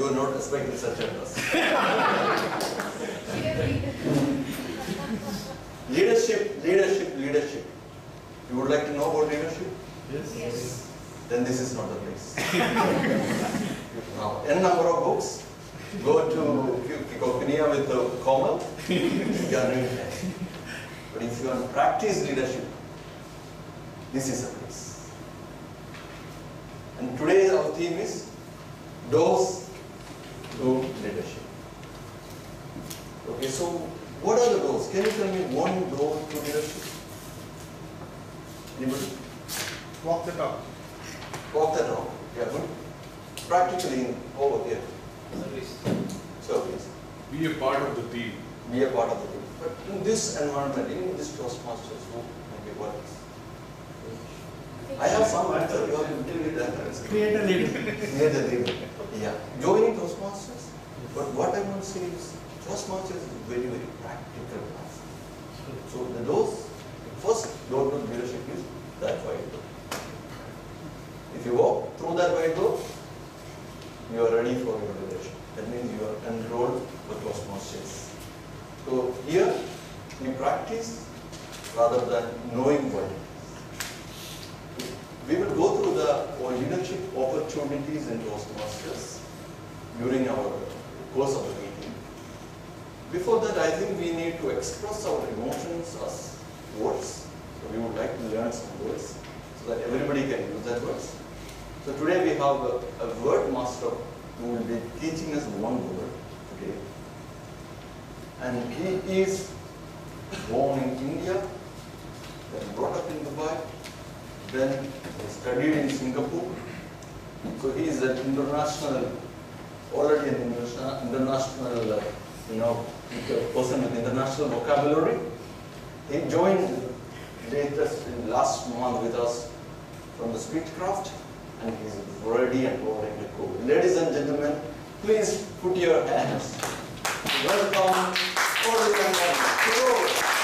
were not expecting such a dress. Leadership. You would like to know about leadership? Yes. Then this is not the place. Now, n number of books. Go to Kikokinia with the Komal. You are doing that. But if you want to practice leadership, this is a place. And today our theme is doors to leadership. Okay, so what are the doors? Can you tell me one door to leadership? Anybody? Walk the talk. Walk the talk. Yeah, good. Practically over here. Service. Be a part of the team. Be a part of the team. But in this environment, in this Toastmasters, who okay, what is? I have some answer. You have to give it answer. Create a leader. Create a leader. Yeah. Joining Toastmasters. But what I want to say is, Toastmasters is very, very practical class. So the doors, first door to leadership is that white door. If you walk through that white door, you are ready for your leadership. That means you are enrolled for Toastmasters. So here we practice rather than knowing what it is. We will go through the leadership opportunities in Toastmasters during our course of the meeting. Before that, I think we need to express our emotions as words. So we would like to learn some words so that everybody can use that words. So today we have a word master who will be teaching us one word today. And he is born in India, then brought up in Dubai, then he studied in Singapore. So he is an international, already an international, person with international vocabulary. He joined last month with us from the Speechcraft, and he is ready and rolling to go. Ladies and gentlemen, please put your hands. Welcome, Oliver.